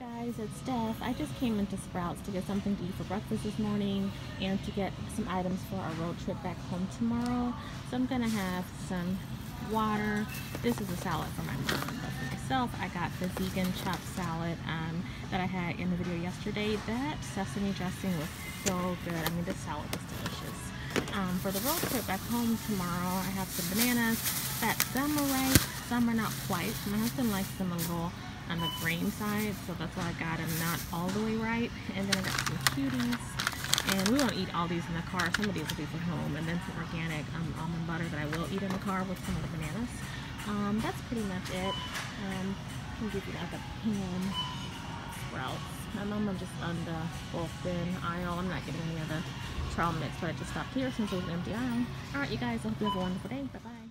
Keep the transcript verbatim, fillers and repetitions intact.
Guys, it's Steph. I just came into Sprouts to get something to eat for breakfast this morning and to get some items for our road trip back home tomorrow. So I'm gonna have some water. This is a salad for my mom, but for myself I got the vegan chopped salad um, that I had in the video yesterday. That sesame dressing was so good. I mean, this salad was delicious. Um, for the road trip back home tomorrow, I have some bananas that some are ripe, some are not quite. My husband likes them a little on the grain side, so that's why I got them not all the way ripe. And then I got some cuties, and we won't eat all these in the car. Some of these will be for home, and then some organic um, almond butter that I will eat in the car with some of the bananas. Um, that's pretty much it. Um, I can give you like a pan Sprouts. My mama just on the full thin aisle. I'm not getting any of the trail mix, but I just stopped here since it was an empty aisle. Alright, you guys, I hope you have a wonderful day. Bye bye.